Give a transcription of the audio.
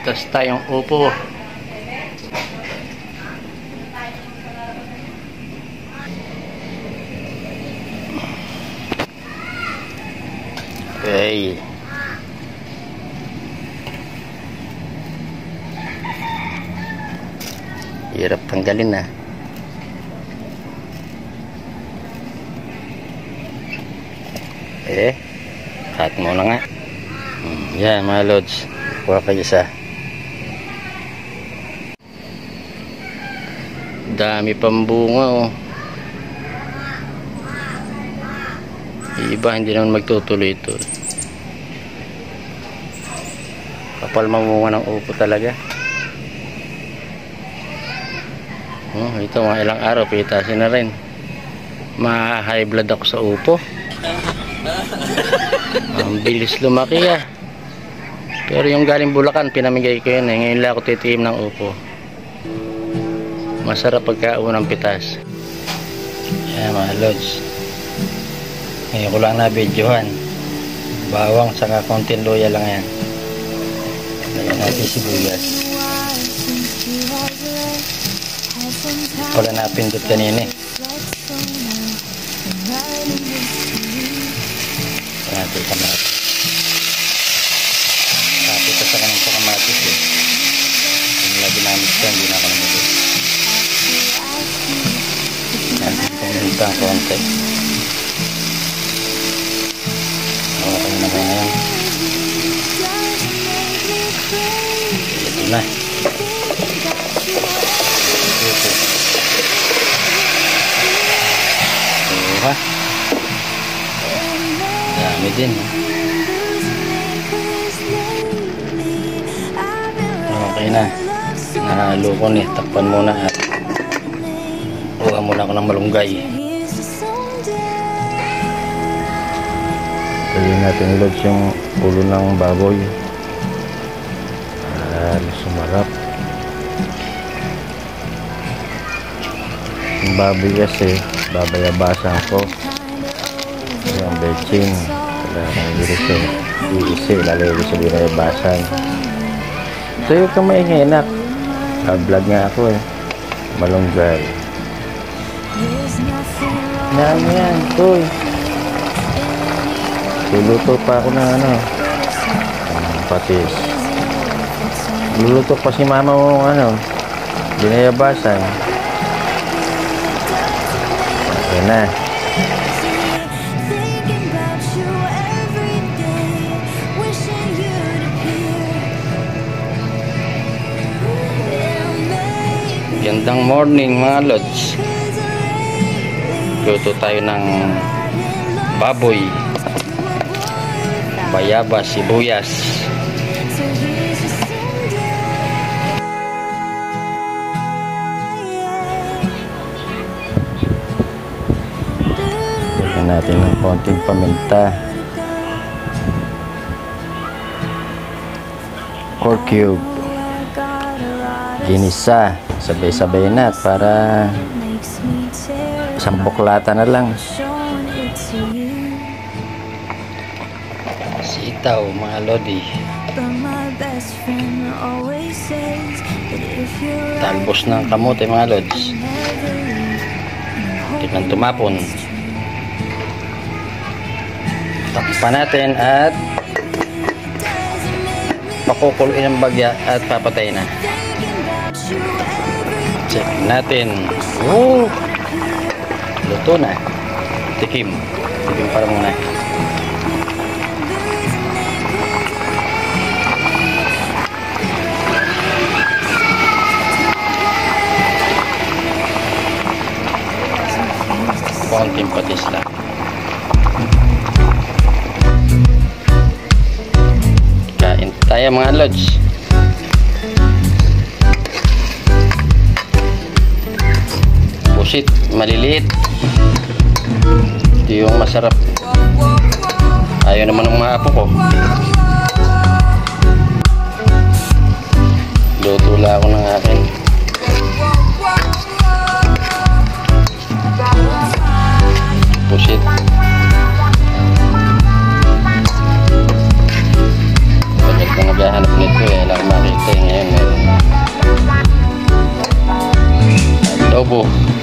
pitas tayong upo. Okay. Hirap tanggalin na. Cut muna nga. Yan mga lods, kuha kayo isa. Dami pang bunga oh. Iba hindi naman magtutuloy ito. Kapal mamunga ng upo talaga. Ito mga ilang araw pitasin na rin. Ma-high blood ako sa upo. Ang bilis lumaki ah. Pero yung galing Bulacan pinamigay ko yun eh. Ngayon lang ako titiim ng upo. Masarap pagka unang pitas. Yan mga lods, ngayon ko lang na videohan. Bawang saka konting luya lang yan. Lagyan natin sibuyas. Wala na pindot kanina eh. Natin kamatis. Tapos sa kanang kamatis eh. Yung lagi namin ito, hindi na ako namin. Natin pumunta ang konti. Okay na ba yan? Ito na. Ito. Diba? Dami din. Okay na. Nahalo ko ni. Takpan muna at kuha muna ako ng malunggay. Pwede natin loads yung ulo ng baboy para sumarap. Yung baboy kasi babayabasan ko yung betching. Kailangan iisi lalagay ko sa binayabasan. So yung kamay nga anak, vlog nga ako eh. Malunggay yan toy. Luluto pa ako ng ano, patis. Luluto pa si mama mo ano, binayabasan. Okay na. Gandang morning mga lods. Luto tayo ng baboy, bayabas, sibuyas. Lagyan natin ng konting paminta, pork cube, ginisa, sabay-sabay na para isang buklata na lang. Sitaw mga lodi. Talbos ng kamote mga lods. Tignan tumapon. Takpan natin at pakukuluin ang bagya at papatay na. Check natin. Luto na. Tikim para muna. Konting patis lang. Kain tayo mga lods. Pusit, maliliit. Ito yung masarap. Ayaw naman ng mga apo ko. Luto lang ako ng akin. Pusit. Pagkat na naghahanap nito eh, lang makita eh. po.